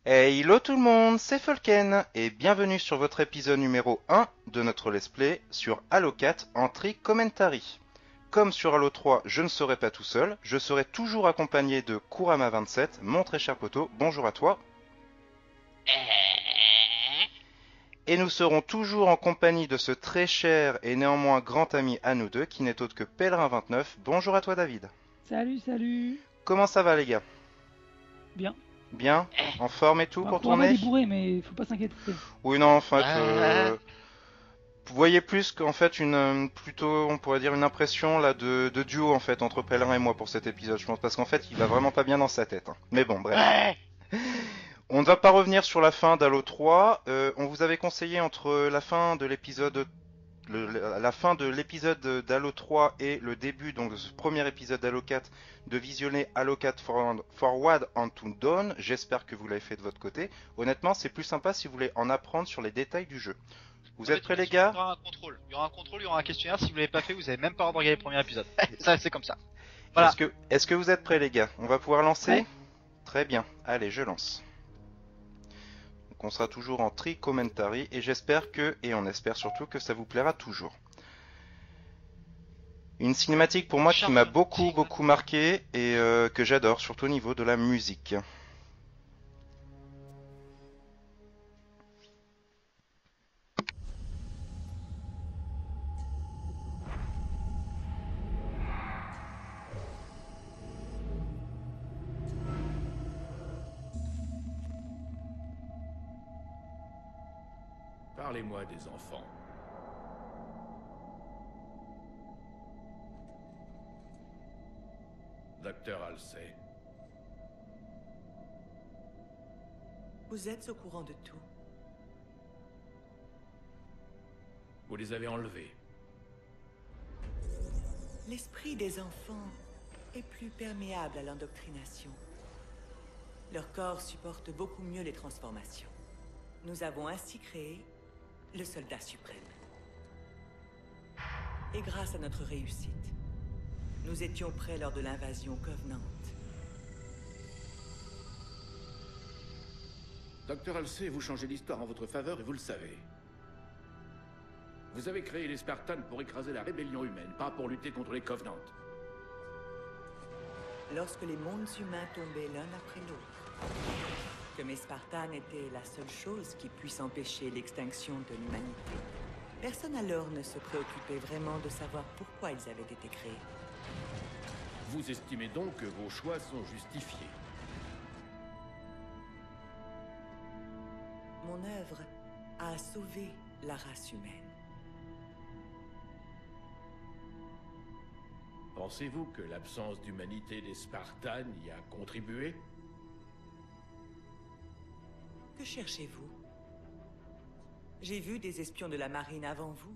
Hey, hello tout le monde, c'est Folken et bienvenue sur votre épisode numéro 1 de notre let's play sur Halo 4 Entry Commentary. Comme sur Halo 3, je ne serai pas tout seul, je serai toujours accompagné de Kurama27, mon très cher poteau, bonjour à toi. Et nous serons toujours en compagnie de ce très cher et néanmoins grand ami à nous deux qui n'est autre que Pèlerin29, bonjour à toi David. Salut, salut. Comment ça va les gars? Bien. Bien? En forme et tout Bah, pour Kurama il tourner? est bourré, mais faut pas s'inquiéter. Oui non en fait, Ah, vous voyez plus qu'en fait plutôt on pourrait dire une impression là de duo en fait entre Pèlerin et moi pour cet épisode je pense parce qu'en fait il va vraiment pas bien dans sa tête, hein. Mais bon bref. ouais. On ne va pas revenir sur la fin d'Halo 3. On vous avait conseillé entre la fin de l'épisode d'Halo 3 et le début donc de ce premier épisode d'Halo 4 de visionner Halo 4 Forward Unto Dawn. J'espère que vous l'avez fait de votre côté. Honnêtement c'est plus sympa si vous voulez en apprendre sur les détails du jeu. Vous En êtes fait, prêts les il gars? y aura un contrôle. Il y aura un contrôle, il y aura un questionnaire. Si vous l'avez pas fait, vous avez même pas le droit de regarder le premier épisode. Ça, c'est comme ça. Voilà. Est-ce que vous êtes prêts les gars? On va pouvoir lancer? Prêt? Très bien. Allez, je lance. Donc on sera toujours en tri-commentary et j'espère que, et on espère surtout que ça vous plaira toujours. Une cinématique pour moi qui m'a Charge beaucoup tigre. beaucoup marqué et que j'adore, surtout au niveau de la musique. Parlez-moi des enfants. Docteur Halsey. Vous êtes au courant de tout. Vous les avez enlevés. L'esprit des enfants est plus perméable à l'endoctrination. Leur corps supporte beaucoup mieux les transformations. Nous avons ainsi créé le soldat suprême. Et grâce à notre réussite, nous étions prêts lors de l'invasion Covenant. Docteur Halsey, vous changez l'histoire en votre faveur et vous le savez. Vous avez créé les Spartans pour écraser la rébellion humaine, pas pour lutter contre les Covenants. Lorsque les mondes humains tombaient l'un après l'autre, que mes Spartans étaient la seule chose qui puisse empêcher l'extinction de l'humanité, personne alors ne se préoccupait vraiment de savoir pourquoi ils avaient été créés. Vous estimez donc que vos choix sont justifiés. Mon œuvre a sauvé la race humaine. Pensez-vous que l'absence d'humanité des Spartans y a contribué? Que cherchez-vous? J'ai vu des espions de la marine avant vous.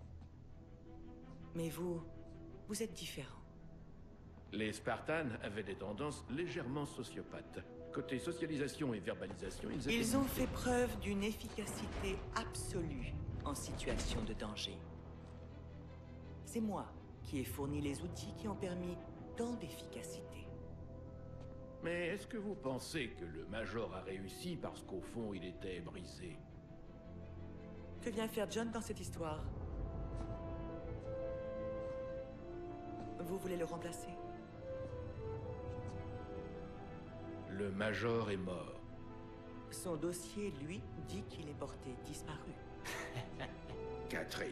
Mais vous êtes différent. Les Spartans avaient des tendances légèrement sociopathes. Côté socialisation et verbalisation, ils étaient... Ils ont fait preuve d'une efficacité absolue en situation de danger. C'est moi qui ai fourni les outils qui ont permis tant d'efficacité. Mais est-ce que vous pensez que le Major a réussi parce qu'au fond, il était brisé? Que vient faire John dans cette histoire? Vous voulez le remplacer? Le Major est mort. Son dossier, lui, dit qu'il est porté disparu. Catherine.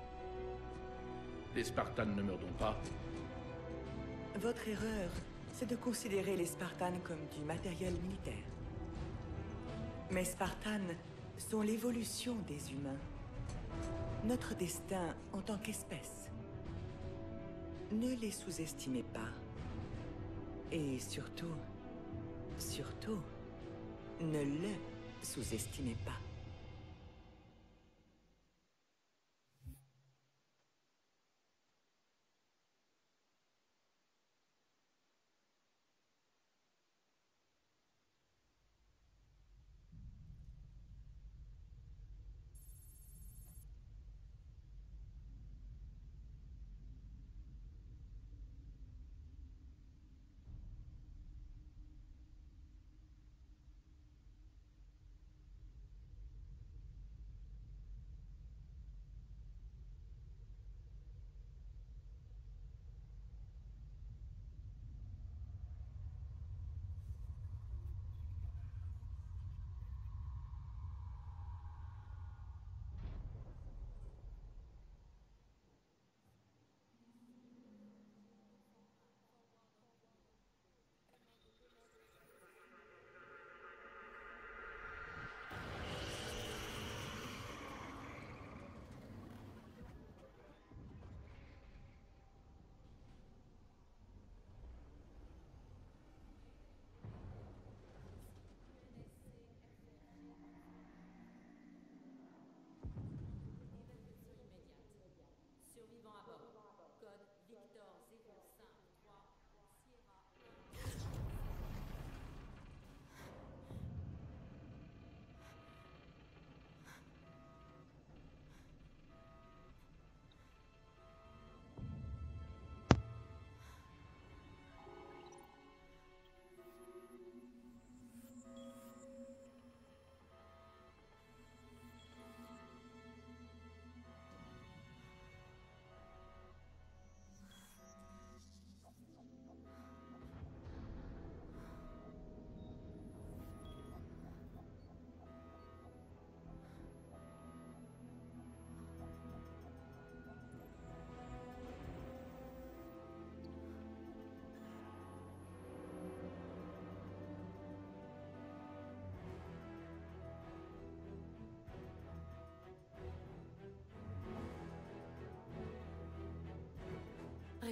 Les Spartans ne meurent donc pas? Votre erreur, c'est de considérer les Spartans comme du matériel militaire. Mais Spartans sont l'évolution des humains. Notre destin en tant qu'espèce. Ne les sous-estimez pas. Et surtout, ne le sous-estimez pas.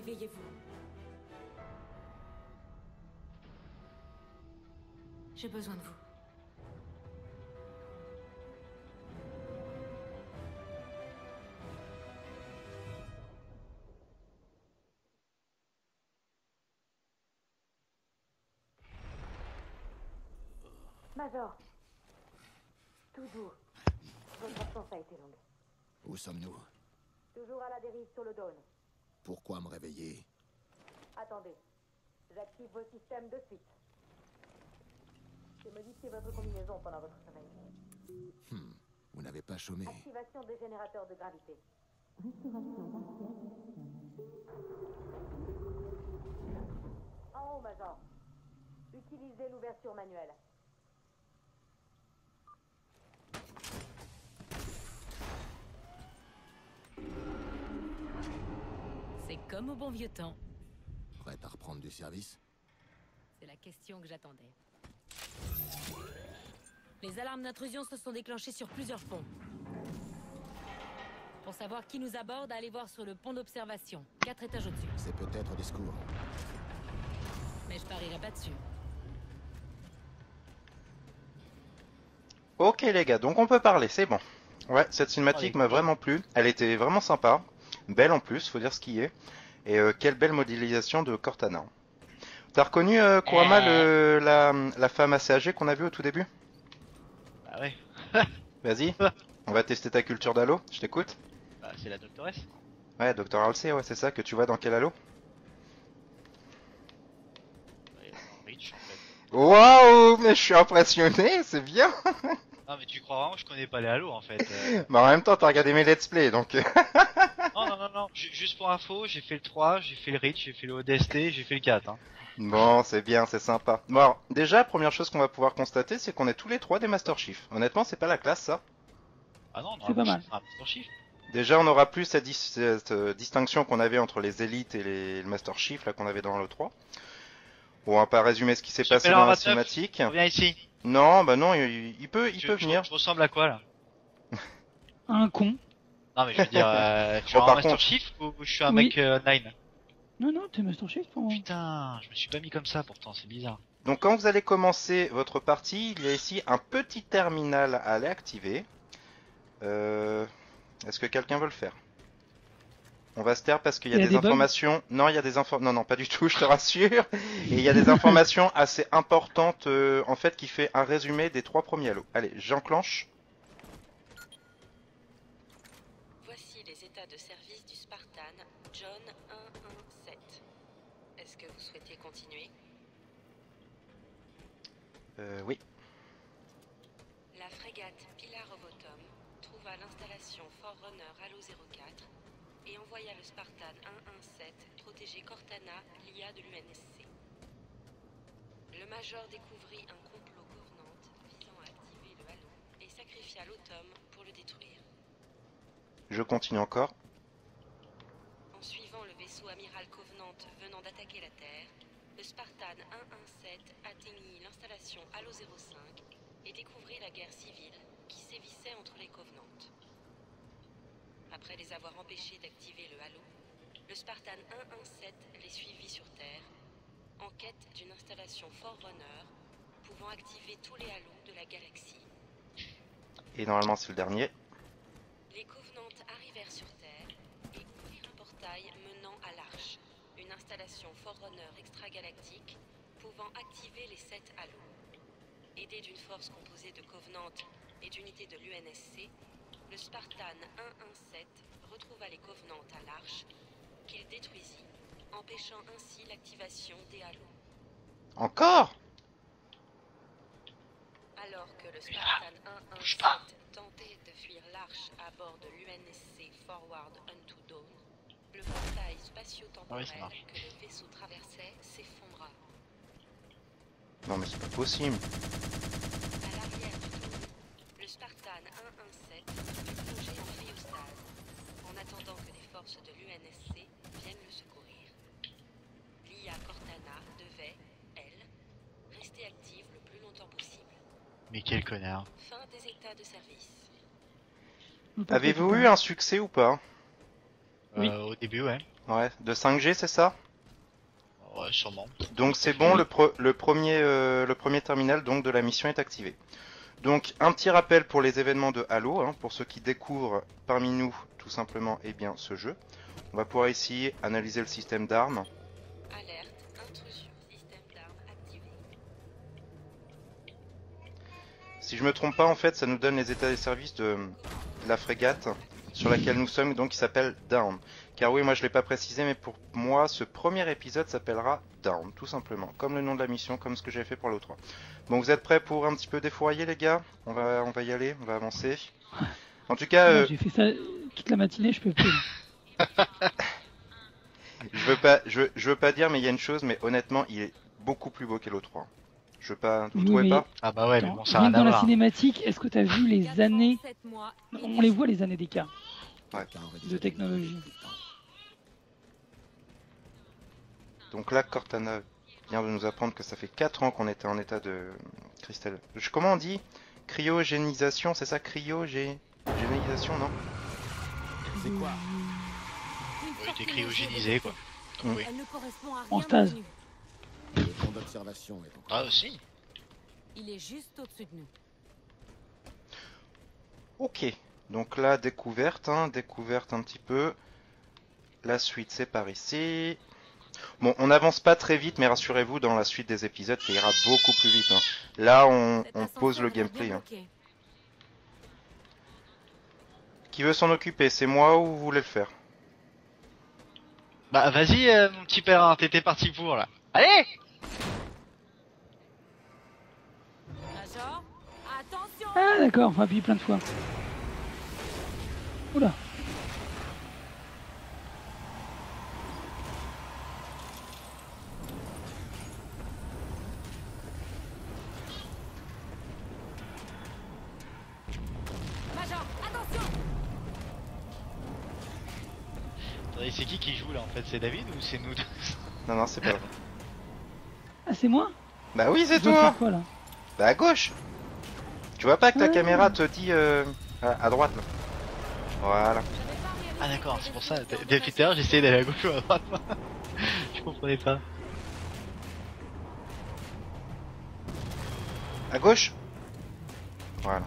Réveillez-vous. J'ai besoin de vous. Major, toujours. Votre absence a été longue. Où sommes-nous? Toujours à la dérive sur le Dawn. Pourquoi me réveiller? Attendez, j'active vos systèmes de suite. J'ai modifié votre combinaison pendant votre sommeil. Vous n'avez pas chômé. Activation des générateurs de gravité. En haut, Major. Utilisez l'ouverture manuelle. C'est comme au bon vieux temps. Prête à reprendre du service? C'est la question que j'attendais. Les alarmes d'intrusion se sont déclenchées sur plusieurs ponts. Pour savoir qui nous aborde, allez voir sur le pont d'observation, 4 étages au-dessus. C'est peut-être des secours. Mais je parierai pas dessus. Ok les gars, donc on peut parler, c'est bon. Ouais, cette cinématique m'a vraiment plu. Elle était vraiment sympa. Belle en plus, faut dire ce qui est. Et quelle belle modélisation de Cortana. T'as reconnu Kurama, la femme assez âgée qu'on a vue au tout début? Bah ouais. Vas-y, on va tester ta culture d'Halo, je t'écoute. Bah, c'est la doctoresse. Ouais, Dr. Halsey, ouais, c'est ça, que tu vois dans quel Halo? Ouais, Reach, en fait. Waouh, mais je suis impressionné, c'est bien. Non mais tu crois vraiment que je connais pas les Halo en fait. Mais en même temps, t'as regardé mes let's play, donc... Non. Juste pour info, j'ai fait le 3, j'ai fait le Reach, j'ai fait le ODST, j'ai fait le 4. Hein. Bon, c'est bien, c'est sympa. Bon, alors, déjà, première chose qu'on va pouvoir constater, c'est qu'on est tous les trois des Master Chief. Honnêtement, c'est pas la classe, ça. Ah non, C'est pas mal. Master Chief. Déjà, on aura plus cette distinction qu'on avait entre les élites et le Master Chief, là, qu'on avait dans le 3. Bon, on va pas résumer ce qui s'est passé dans la cinématique. Viens ici. Non, bah non, il peut venir. Je ressemble à quoi là? Un con. Non mais je veux dire, je suis Oh, un par Master contre- Chief ou je suis un Oui. mec 9? Non, non, t'es Master Chief pour moi. Putain, je me suis pas mis comme ça pourtant, c'est bizarre. Donc, quand vous allez commencer votre partie, il y a ici un petit terminal à aller activer. Est-ce que quelqu'un veut le faire? On va se taire parce qu'il y a Il y a des des bugs informations. Non, il y a des infos. Non, pas du tout, je te rassure. Et il y a des informations assez importantes, en fait, qui fait un résumé des 3 premiers Halo. Allez, j'enclenche. Voici les états de service du Spartan John 117. Est-ce que vous souhaitez continuer? Oui. La frégate Pilar Robotom trouva l'installation Forerunner Halo 04 et envoya le Spartan 117 protéger Cortana, l'IA de l'UNSC. Le Major découvrit un complot Covenant visant à activer le Halo et sacrifia l'Autom pour le détruire. Je continue encore. En suivant le vaisseau amiral Covenant venant d'attaquer la Terre, le Spartan 117 atteignit l'installation Halo 05 et découvrit la guerre civile qui sévissait entre les Covenants. Après les avoir empêchés d'activer le Halo, le Spartan 117 les suivit sur Terre, en quête d'une installation Forerunner pouvant activer tous les Halos de la galaxie. Et normalement, c'est le dernier. Les Covenants arrivèrent sur Terre et ouvrirent un portail menant à l'Arche, une installation Forerunner extragalactique pouvant activer les 7 Halos. Aidé d'une force composée de Covenants et d'unités de l'UNSC, le Spartan 117 retrouva les Covenants à l'Arche, qu'il détruisit, empêchant ainsi l'activation des Halos. Encore? Alors que le Spartan 117 tentait de fuir l'Arche à bord de l'UNSC Forward Unto Dawn, le portail spatio-temporel Ah oui, ça marche. que le vaisseau traversait s'effondra. Non, mais c'est pas possible. À l'arrière du Dawn, le Spartan 117 fut plongé en cryostase, en attendant que des forces de l'UNSC viennent le secourir. L'IA Cortana devait, elle, rester active le plus longtemps possible. Mais quel connard. Fin des états de service. Pas Avez-vous très eu un succès ou pas? Oui. Au début, ouais. Ouais, de 5G, c'est ça? Ouais, sûrement. Donc c'est bon, le premier terminal donc de la mission est activé. Donc un petit rappel pour les événements de Halo, hein, pour ceux qui découvrent parmi nous tout simplement eh bien, ce jeu. On va pouvoir ici analyser le système d'armes. Alerte, intrusion, système d'armes activé. Si je me trompe pas, en fait, ça nous donne les états des services de la frégate sur laquelle nous sommes, donc qui s'appelle Down. Car oui, moi je l'ai pas précisé, mais pour moi, ce premier épisode s'appellera Down, tout simplement. Comme le nom de la mission, comme ce que j'ai fait pour l'O3. Bon, vous êtes prêts pour un petit peu défourailler, les gars? On va y aller, on va avancer. En tout cas, J'ai fait ça toute la matinée, je peux plus. je veux pas dire, mais il y a une chose, mais honnêtement, il est beaucoup plus beau qu'Halo 3. Je veux pas, vous Oui, trouvez mais- pas? Ah bah ouais, mais Attends, bon, ça a rien rien que à dans la voir. cinématique, est-ce que t'as vu les années? On les voit les années d'écart Ouais. Quelqu'un aurait de déjà technologie. Donc là, Cortana vient de nous apprendre que ça fait 4 ans qu'on était en état de cristal. Comment on dit? Cryogénisation, c'est ça? Cryogénisation, non? C'est quoi? Oui, t'es cryogénisé quoi. Mm. Oui. Elle ne correspond à En rien stase. connu. Le fond d'observation est en Ah aussi. Il est juste au-dessus de nous. Ok, donc là, découverte, hein, découverte un petit peu. La suite, c'est par ici. Bon, on n'avance pas très vite, mais rassurez-vous, dans la suite des épisodes, ça ira beaucoup plus vite. Hein. Là, on Cet pose ascenseur le a l'air gameplay. bien Hein. bloqué. Qui veut s'en occuper? C'est moi ou vous voulez le faire? Bah vas-y mon petit père, hein, t'étais parti pour là. Allez. Major, attention! Ah d'accord, on va appuyer plein de fois. Oula. Major, attention! Attendez, c'est qui joue là en fait? C'est David ou c'est nous deux? Non, non, c'est pas vrai. Ah c'est moi? Bah oui, c'est Je dois toi. faire quoi là? Bah à gauche. Tu vois pas que ta Ah. caméra te dit à droite là. Voilà. Ah d'accord, c'est pour ça. Depuis tout à l'heure j'essayais d'aller à gauche ou à droite. Je comprenais pas. À gauche. Voilà.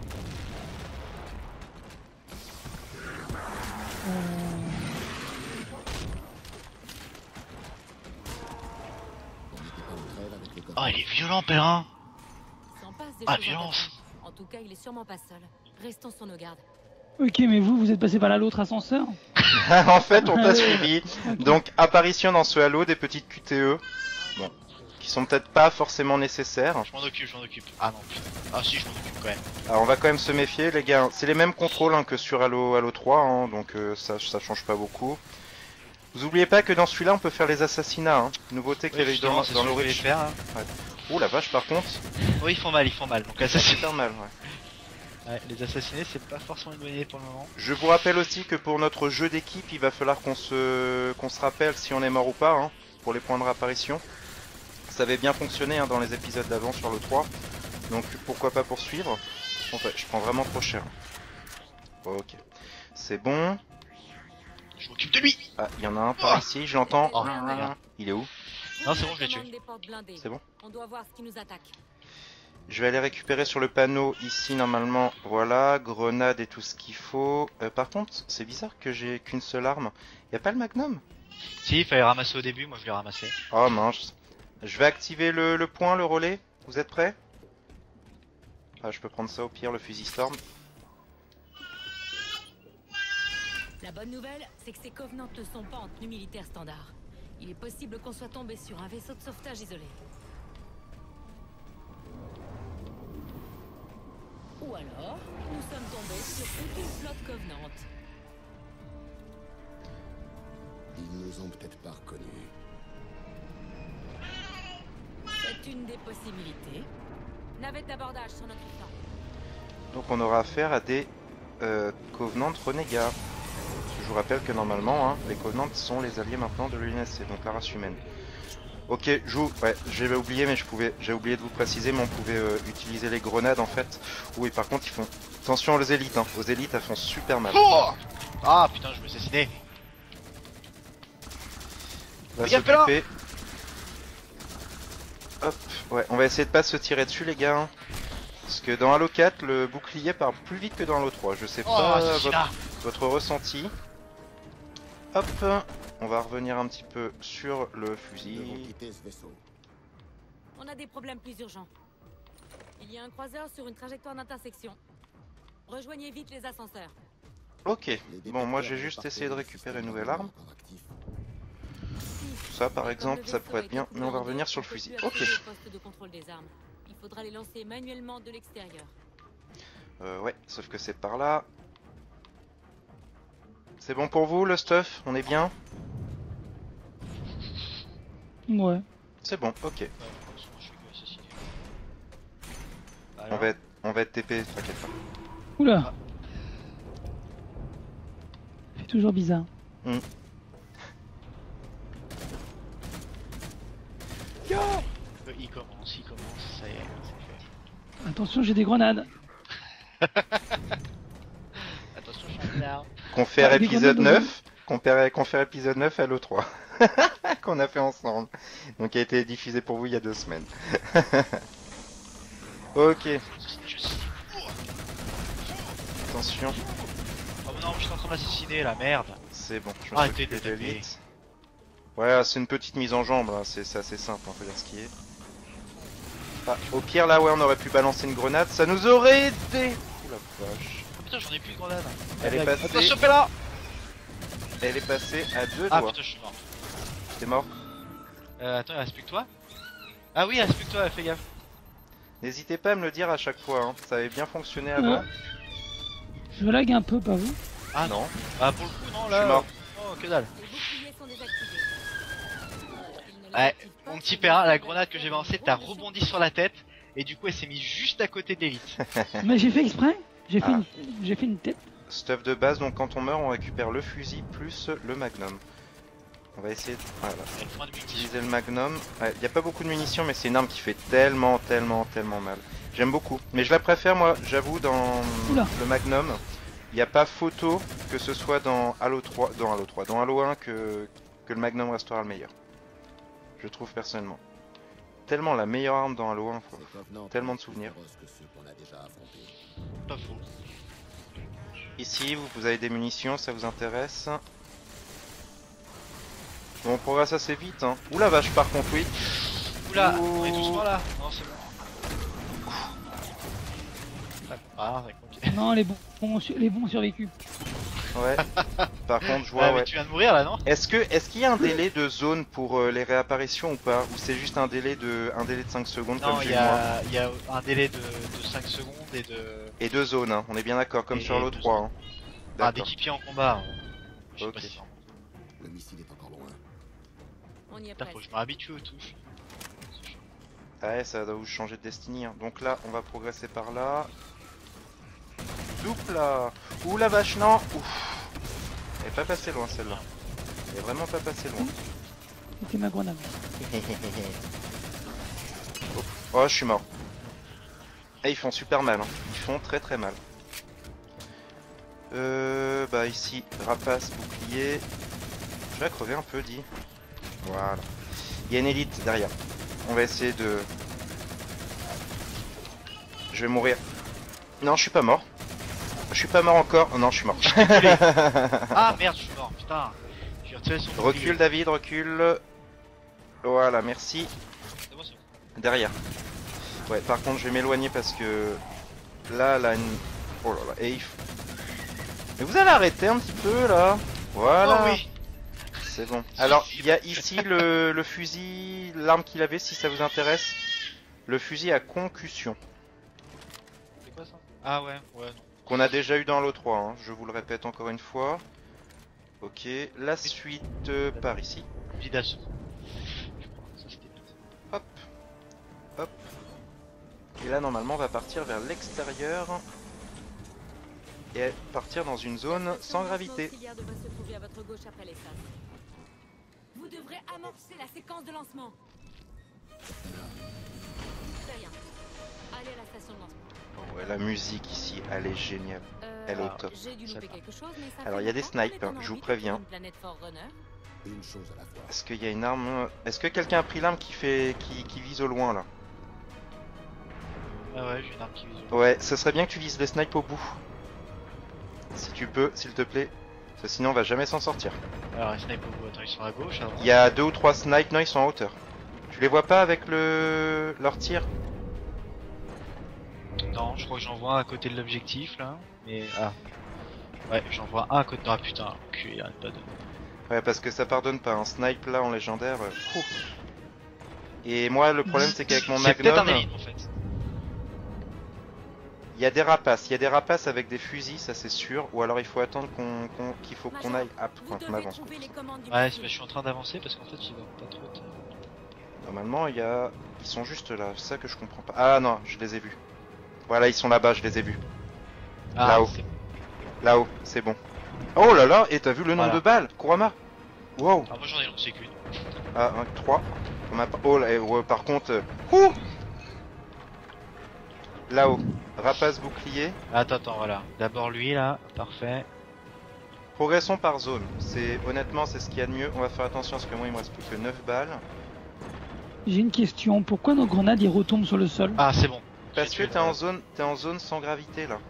On n'était pas en trêve avec les Oh copains. il est violent Perrin. Il s'en passe des Ah choses en violence. Tatooine. En tout cas, il est sûrement pas seul. Restons sur nos gardes. Ok, mais vous êtes passé par là l'autre ascenseur? En fait, on t'a suivi. Ok. Donc, apparition dans ce halo des petites QTE. Bon. Qui sont peut-être pas forcément nécessaires. Je m'en occupe, je m'en occupe. Ah non putain. Ah si je m'en occupe quand même. Alors, on va quand même se méfier, les gars. C'est les mêmes contrôles hein, que sur Halo 3, hein, donc ça change pas beaucoup. Vous oubliez pas que dans celui-là, on peut faire les assassinats. Hein. Nouveauté qu'il y avait eu dans, c'est dans ce que je voulais l'Origin. faire. Hein. Oh la vache, par contre, Oui ils font mal. Donc c'est assassiner. super mal. Ouais. Ouais, les assassinés c'est pas forcément une bonne idée pour le moment. Je vous rappelle aussi que pour notre jeu d'équipe, il va falloir qu'on se rappelle si on est mort ou pas, hein, pour les points de réapparition. Ça avait bien fonctionné hein, dans les épisodes d'avant sur le 3, donc pourquoi pas poursuivre. En fait, je prends vraiment trop cher. Ok, c'est bon. Je m'occupe de lui. Ah, il y en a un par ici, je l'entends. Oh, merde. Il est où? Non c'est bon je l'ai tué. Commande des portes blindées. C'est bon. On doit voir ce qui nous attaque. Je vais aller récupérer sur le panneau ici normalement, voilà, grenade et tout ce qu'il faut. Par contre, c'est bizarre que j'ai qu'une seule arme. Y a pas le magnum? Si il fallait ramasser au début, moi je l'ai ramassé. Oh mince. Je vais activer le point, le relais. Vous êtes prêts? Ah, je peux prendre ça au pire, le fusil Storm. La bonne nouvelle, c'est que ces Covenants ne sont pas en tenue militaire standard. Il est possible qu'on soit tombé sur un vaisseau de sauvetage isolé. Ou alors, nous sommes tombés sur toute une flotte Covenant. Ils nous ont peut-être pas reconnus. C'est une des possibilités. Navette d'abordage sur notre flanc. Donc on aura affaire à des Covenants renégats. Je vous rappelle que normalement, hein, les Covenants sont les alliés maintenant de l'UNSC, donc la race humaine. Ok, ouais, j'avais oublié, mais j'ai oublié de vous préciser, mais on pouvait utiliser les grenades en fait. Oui, par contre, ils font attention aux élites, hein. Aux élites, elles font super mal. Oh ah putain je me suis assassiné. va Regarde, fais-la. s'occuper. Hop, ouais, on va essayer de pas se tirer dessus les gars. Parce que dans Halo 4, le bouclier part plus vite que dans Halo 3. Je sais Oh, pas c'est là. votre ressenti. Hop, on va revenir un petit peu sur le Nous devons fusil. quitter ce vaisseau. On a des problèmes plus urgents. Il y a un croiseur sur une trajectoire d'intersection. Rejoignez vite les ascenseurs. Ok, Les bon moi détecteurs j'ai de juste parcours essayé de du récupérer une système nouvelle de arme. encore actif. Ça par exemple, ça pourrait être bien, mais on va revenir sur le fusil. Ok. Poste de contrôle des armes. Il faudra les lancer manuellement de l'extérieur. Ouais, sauf que c'est par là. C'est bon pour vous le stuff? On est bien? Ouais. C'est bon, ok. Ouais, franchement, je suis que assassiné. On Alors, va être TP, t'inquiète pas. Oula. C'est toujours bizarre. il commence, ça y est, c'est fait. Attention, j'ai des grenades. Attention, champignard. Confère Ah, des épisode grenades 9. Confère épisode 9 à l'E3. Qu'on a fait ensemble. Donc qui a été diffusé pour vous il y a 2 semaines. Ok, attention. Oh non, je suis en train d'assassiner la merde. C'est bon, je me suis Arrêtez occupé de de taper. vite. Ouais, c'est une petite mise en jambe, hein. C'est assez simple, on peut dire ce qui est. Ah, au pire, là, ouais, on aurait pu balancer une grenade, ça nous aurait aidé. Ouh la vache. Oh putain, j'en ai plus de grenade. Elle est passée. Attention, fais là. Elle est passée à 2 Ah doigts. putain, je suis mort. T'es mort? Attends, il reste plus que toi. Ah oui, il reste plus que toi, fais gaffe. N'hésitez pas à me le dire à chaque fois, hein. Ça avait bien fonctionné avant. Ouais. Je lag un peu, pas vous? Ah Non, Ah, pour le coup, non, je là. suis mort. Oh, que dalle. Les boucliers sont désactivés. Ils ne les Ouais, activent pas mon petit sur Perrin, les la grenade que j'ai lancée, t'as de rebondi sur la tête. Et du coup, elle s'est mise juste à côté de l'élite. Mais j'ai fait exprès. J'ai fait, Ah. j'ai fait une tête. Stuff de base, donc quand on meurt, on récupère le fusil plus le magnum. On va essayer de... Voilà. Elle point de munitions. Utiliser le magnum. Ouais, y a pas beaucoup de munitions, mais c'est une arme qui fait tellement mal. J'aime beaucoup. Mais je la préfère, moi, j'avoue, dans Oula. le magnum. Il n'y a pas photo que ce soit dans Halo 3, dans Halo 1 que le magnum restera le meilleur. Je trouve personnellement. Tellement la meilleure arme dans Halo 1, quoi. Ces covenants Tellement de sont souvenirs. plus féroces que ceux qu'on a déjà affrontés. Pas faux. Ici, vous avez des munitions, ça vous intéresse? Bon, on progresse assez vite, hein. Ouh la vache, par contre, oui. Oula, Ouh. on est tous morts là. Non, c'est bon. Ah, ok. Non, les bons survécus. Ouais. Par contre, je vois, Ah, mais ouais. tu viens de mourir là, non? Est-ce qu'il y a un délai de zone pour les réapparitions ou pas? Ou c'est juste un délai de 5 secondes Non, comme il j'ai y, eu moi? y a un délai de 5 secondes et de. Et 2 zones, hein. On est bien d'accord, comme Et sur Halo deux 3. zones. Hein. Ah, D'accord. d'équipiers en combat. Je sais Ok. pas si Le missile est encore loin. On y est putain, presque. faut que je me réhabitue aux touches. Ouais, ça doit vous changer de Destiny. Hein. Donc là, on va progresser par là. Double là. Ouh la vache, non. Ouf. Elle est pas passée loin celle-là. Elle est vraiment pas passée loin. C'était ma grenade. Oh, je suis mort. Et ils font super mal. Hein. Ils font très mal. Bah ici, rapace, bouclier. Je vais la crever un peu, dit. Voilà. Il y a une élite derrière. On va essayer de... Je vais mourir. Non, je suis pas mort. Je suis pas mort encore. Oh non, je suis mort. Ah merde, je suis mort, putain. J'ai retiré son bouclier. Recule, David, recule. Voilà, merci. C'est bon, c'est bon. Derrière. Ouais, par contre, je vais m'éloigner parce que... Là, une... Oh là là, et il faut... Mais vous allez arrêter un petit peu, là. Voilà. Oh oui. C'est bon. Alors, il y a ici le fusil, l'arme qu'il avait, si ça vous intéresse. Le fusil à concussion. C'est quoi ça? Ah ouais, non. Qu'on a déjà eu dans Halo 3, hein. Je vous le répète encore une fois. Ok, la suite par ici. Vidage. Ça c'était vite. Hop. Hop. Et là, normalement, on va partir vers l'extérieur. Et partir dans une zone sans gravité. L'auxiliaire devrait se trouver à votre gauche après les sas. Vous devrez amorcer la séquence de lancement. Très bien. Allez à la station de lancement. Ouais, la musique ici, elle est géniale. Elle est au top. J'ai dû louper quelque chose, mais ça Alors, fait il y a des longtemps qu'on snipes, est en je vous orbite préviens. autour d'une planète Forerunner. Une chose à la fois. Est-ce qu'il y a une arme? Est-ce que quelqu'un a pris l'arme qui vise au loin là? Ah ouais, j'ai une arme qui vise. Ouais, ce serait bien que tu vises les snipes au bout. Si tu peux, s'il te plaît. Parce que sinon on va jamais s'en sortir. Alors, les snipes au bout, attends, ils sont à gauche, avant. Il y a 2 ou 3 snipes, non ils sont en hauteur. Tu les vois pas avec leur tir? Non, je crois que j'en vois un à côté de l'objectif là. Mais. Ah. Ouais, j'en vois un à côté. Ah putain, il arrête pas de. Ouais, parce que ça pardonne pas. Un snipe là en légendaire. Et moi, le problème c'est qu'avec mon C'est peut-être un magnum, élite en fait. il y a des rapaces. Il y a des rapaces avec des fusils, ça c'est sûr. Ou alors il faut attendre qu'il faut qu'on aille. Qu'on avance. Ouais, je suis en train d'avancer parce qu'en fait, ils vont pas trop. Normalement, ils sont juste là. C'est ça que je comprends pas. Ah non, je les ai vus. Voilà, ils sont là-bas, je les ai vus. Ah, Là-haut. c'est- Là-haut, c'est bon. Oh là là, et t'as vu le nombre Voilà. de balles, Kurama? Wow. Ah, moi j'en ai lancé qu'une. Ah, 3. Oh là, ouais, par contre. Ouh Là-haut. Rapace bouclier. Attends, voilà. D'abord lui là, parfait. Progressons par zone. Honnêtement, c'est ce qu'il y a de mieux. On va faire attention parce que moi il me reste plus que 9 balles. J'ai une question. Pourquoi nos grenades ils retombent sur le sol? Ah, c'est bon. Parce J'ai que tué t'es en zone sans gravité là.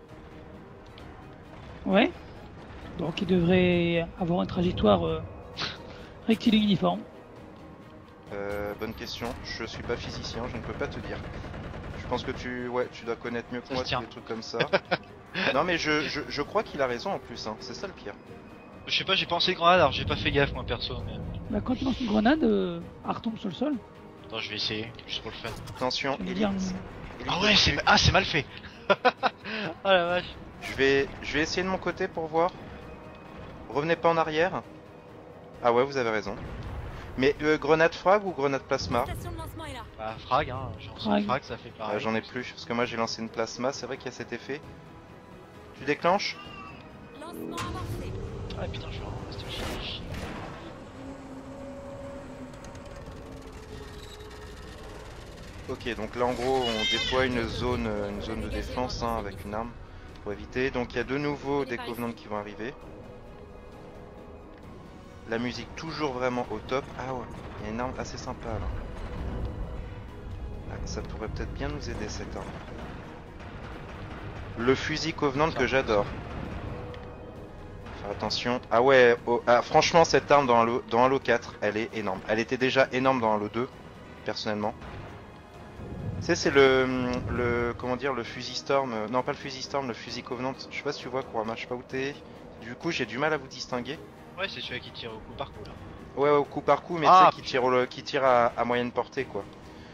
Ouais. Donc ils devraient avoir une trajectoire rectiligne uniforme. Bonne question. Je suis pas physicien, je ne peux pas te dire. Je pense que tu dois connaître mieux que Ça moi se tient. des trucs comme ça. Non mais je crois qu'il a raison en plus, hein. C'est ça le pire. Je sais pas, j'ai pensé grenade, alors j'ai pas fait gaffe moi perso. Mais... Bah, quand tu lances une grenade, elle retombe sur le sol. Attends, je vais essayer, juste pour le fun. Attention, Ça veut élite. dire, Ah ouais, c'est mal fait. Ah la vache. Je vais essayer de mon côté pour voir. Revenez pas en arrière. Ah ouais, vous avez raison. Mais grenade frag ou grenade plasma? Bah, frag, hein. J'ai lancé Frag. une frag, ça fait pareil. J'en ai plus, parce que moi j'ai lancé une plasma, c'est vrai qu'il y a cet effet. Tu déclenches? Ah putain, je suis en reste chier. Ok, donc là en gros on déploie une zone de défense hein, avec une arme pour éviter. Donc il y a de nouveau des Covenants qui vont arriver. La musique toujours vraiment au top. Ah ouais, il y a une arme assez sympa là. Ah, ça pourrait peut-être bien nous aider cette arme. Le fusil Covenant que j'adore. Faire attention. Ah ouais, franchement cette arme dans Halo 4, elle est énorme. Elle était déjà énorme dans Halo 2, personnellement. Tu sais, c'est comment dire, le fusil Storm. Non, pas le fusil Storm, le fusil Covenant. Je sais pas si tu vois, Kurama, je sais pas où t'es. Du coup, j'ai du mal à vous distinguer. Ouais, c'est celui qui tire au coup par coup là. Ouais, au coup par coup, mais Ah, tu sais, qui tire à moyenne portée, quoi.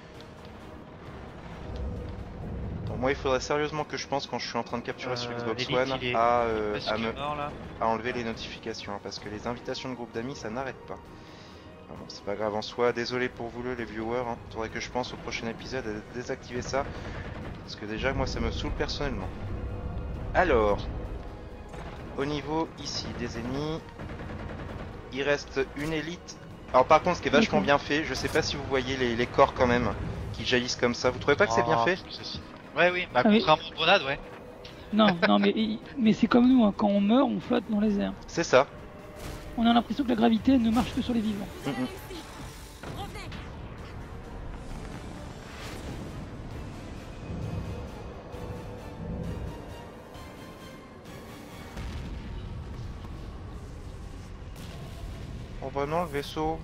Donc, moi, il faudrait sérieusement que je pense, quand je suis en train de capturer sur Xbox l'élite, One, il est à mort là. enlever les notifications, hein, parce que les invitations de groupe d'amis, ça n'arrête pas. Bon, c'est pas grave en soi, désolé pour vous les viewers, hein. Faudrait que je pense au prochain épisode à désactiver ça, parce que déjà moi ça me saoule personnellement. Alors, au niveau ici des ennemis, il reste une élite. Alors par contre ce qui est vachement bien fait, je sais pas si vous voyez les corps quand même, qui jaillissent comme ça, vous trouvez pas que c'est bien Ah, fait? Ouais, oui, bah Ah oui. contrairement aux grenades, ouais. Non, non, mais c'est comme nous, hein. Quand on meurt, on flotte dans les airs. C'est ça. On a l'impression que la gravité ne marche que sur les vivants. Oh bah non, le vaisseau.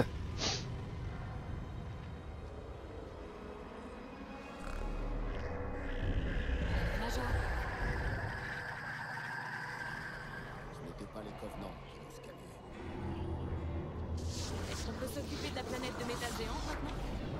Ce n'était pas les Covenants qui nous scannaient. Est-ce qu'on peut s'occuper de la planète de métal géant maintenant?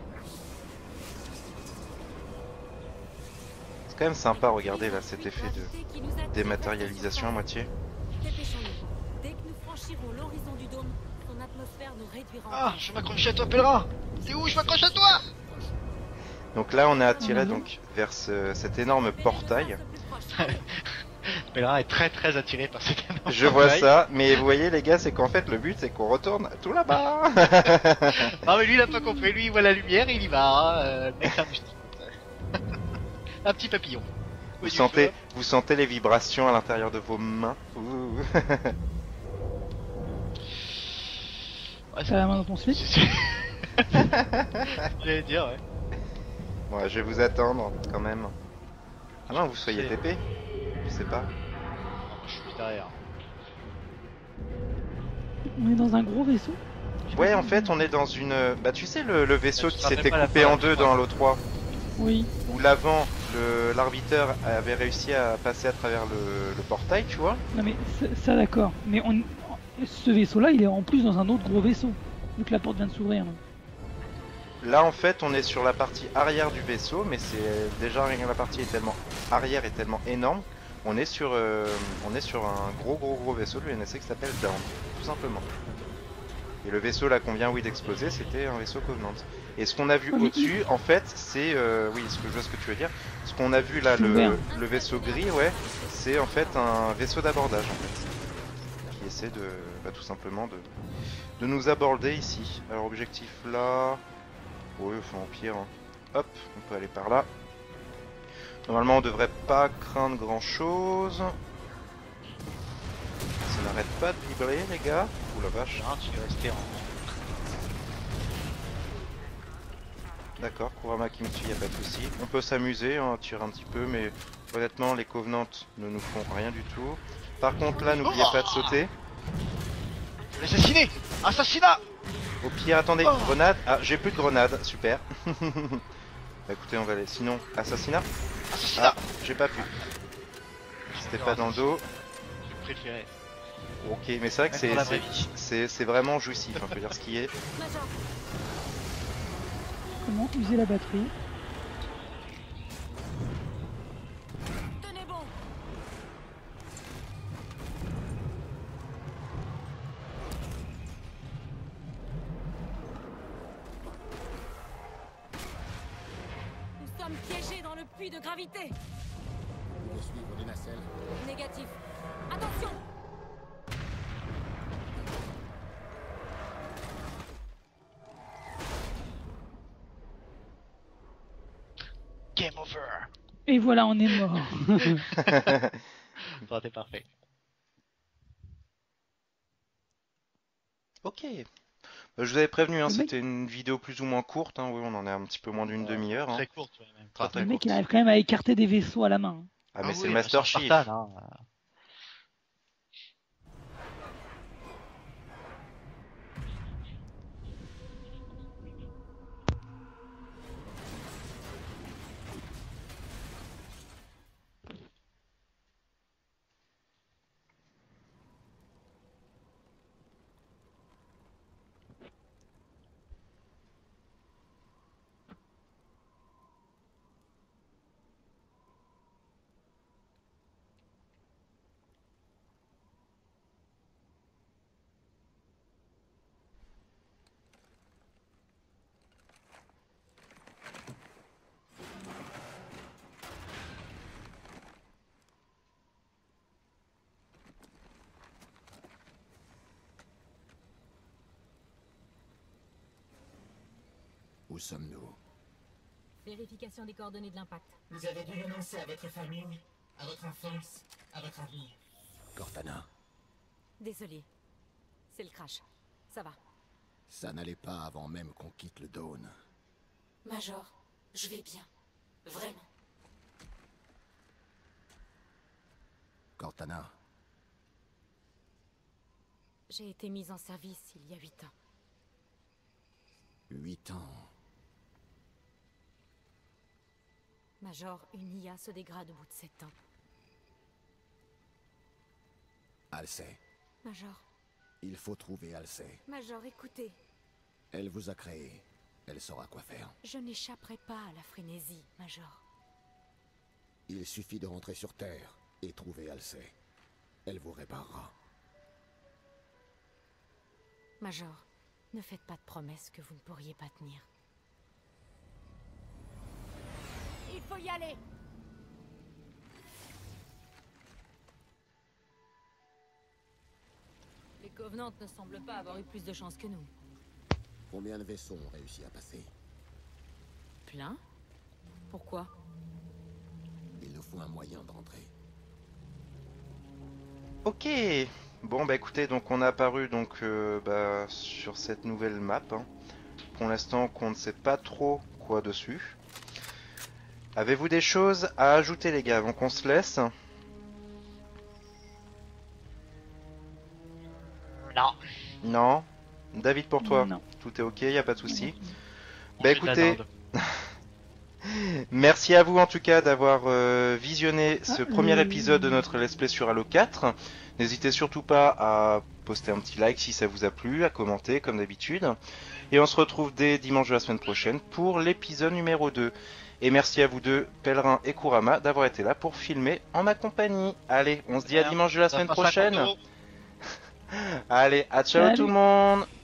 C'est quand même sympa, regardez là cet effet de dématérialisation à moitié. Dépêchons-nous. Dès que nous franchirons l'horizon du dôme, son atmosphère nous réduira. Ah, je m'accroche à toi, pèlerin. T'es où? Je m'accroche à toi. Donc là on est attiré donc vers cet énorme portail. Pèlerin est très attiré par cette énorme Je vois portail. ça, mais vous voyez les gars, c'est qu'en fait le but c'est qu'on retourne tout là-bas. Ah mais lui il a pas compris, lui il voit la lumière et il y va, hein. Mec, c'est un petit. Un petit papillon. Vous sentez les vibrations à l'intérieur de vos mains. Ouh. Ouais, T'as la main dans ton slip? J'allais dire, ouais. Ouais, je vais vous attendre quand même. Ah non, vous soyez TP? Je sais pas. Je suis derrière. On est dans un gros vaisseau? Je sais Ouais, pas en si fait, vous- on est dans une. Bah, tu sais, le vaisseau Je qui te rappelle s'était pas la coupé fin, en là, deux je crois. dans l'O3, Oui. où l'avant, l'arbiteur avait réussi à passer à travers le portail, tu vois. Non mais ça d'accord. Mais ce vaisseau-là, il est en plus dans un autre gros vaisseau. Vu que la porte vient de s'ouvrir. Là. Là, en fait, on est sur la partie arrière du vaisseau, mais c'est déjà rien que la partie est tellement arrière et tellement énorme. On est sur un gros vaisseau de l'UNSC qui s'appelle Dawn, tout simplement. Et le vaisseau là qu'on vient d'exploser, c'était un vaisseau Covenant. Et ce qu'on a vu Oh, mais au-dessus, en fait, c'est oui, ce que je vois ce que tu veux dire. Ce qu'on a vu là, C'est ouvert. le vaisseau gris, ouais, c'est en fait un vaisseau d'abordage en fait, qui essaie de, bah, tout simplement de nous aborder ici. Alors objectif là, oui, enfin au pire, hein. Hop, on peut aller par là. Normalement, on devrait pas craindre grand chose. Ça n'arrête pas de vibrer, les gars. Ouh la vache. Non, tu es resté en. D'accord, Kurama qui me suit, y a pas de souci. On peut s'amuser, hein, tirer un petit peu, mais honnêtement, les Covenants ne nous font rien du tout. Par contre, là, n'oubliez pas de sauter. L'assassiné! Assassinat! Au pire, attendez, grenade. Ah, j'ai plus de grenades, super. Bah écoutez, on va aller. Sinon, assassinat. Assassinat! Ah, j'ai pas pu. C'était pas dans le dos. Je préférais. Ok, mais c'est vrai que Même dans la vraie vie. c'est vraiment jouissif, hein, faut dire ce qui est. Comment user la batterie? Tenez bon. Nous sommes piégés dans le puits de gravité. Vous pouvez suivre les nacelles. Négatif. Attention. Game over! Et voilà, on est mort. Ça aurait été parfait. Ok. Bah, je vous avais prévenu, hein, Le mec- c'était une vidéo plus ou moins courte. Hein, oui, on en est un petit peu moins d'une demi-heure. Hein. Très courte, ouais, même. Très, très Le mec, courte. il arrive quand même à écarter des vaisseaux à la main. Ah, mais c'est oui, le Master sur Chief. Spartan, hein. Où sommes-nous? Vérification des coordonnées de l'impact. Vous avez dû renoncer à votre famille, à votre enfance, à votre avenir. Cortana, Désolé. C'est le crash. Ça va. ça n'allait pas avant même qu'on quitte le Dawn. Major, je vais bien. Vraiment. Cortana, J'ai été mise en service il y a 8 ans. 8 ans. Major, une IA se dégrade au bout de 7 ans. Halsey, Major, il faut trouver Halsey. Major, écoutez. Elle vous a créé. Elle saura quoi faire. Je n'échapperai pas à la frénésie, Major. Il suffit de rentrer sur Terre et trouver Halsey. Elle vous réparera. Major, ne faites pas de promesses que vous ne pourriez pas tenir. Il faut y aller! Les Covenants ne semblent pas avoir eu plus de chance que nous. Combien de vaisseaux ont réussi à passer? Plein? Pourquoi? Il nous faut un moyen d'entrer. Ok, Bon bah écoutez, donc on a apparu donc sur cette nouvelle map. Hein. Pour l'instant qu'on ne sait pas trop quoi dessus. Avez-vous des choses à ajouter les gars avant qu'on se laisse? Non. Non. David pour toi? Non. Tout est ok, y a pas de souci. On Bah fait de la écoutez, dinde. merci à vous en tout cas d'avoir visionné ce premier le- épisode de notre let's play sur Halo 4. N'hésitez surtout pas à poster un petit like si ça vous a plu, à commenter comme d'habitude. Et on se retrouve dès dimanche de la semaine prochaine pour l'épisode numéro 2. Et merci à vous deux, Pèlerin et Kurama, d'avoir été là pour filmer en ma compagnie. Allez, on se dit à dimanche de la Ça semaine fera 50 prochaine. €. Allez, à ciao Salut. tout le monde!